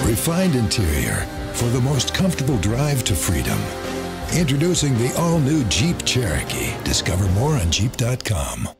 refined interior for the most comfortable drive to freedom. Introducing the all-new Jeep Cherokee. Discover more on Jeep.com.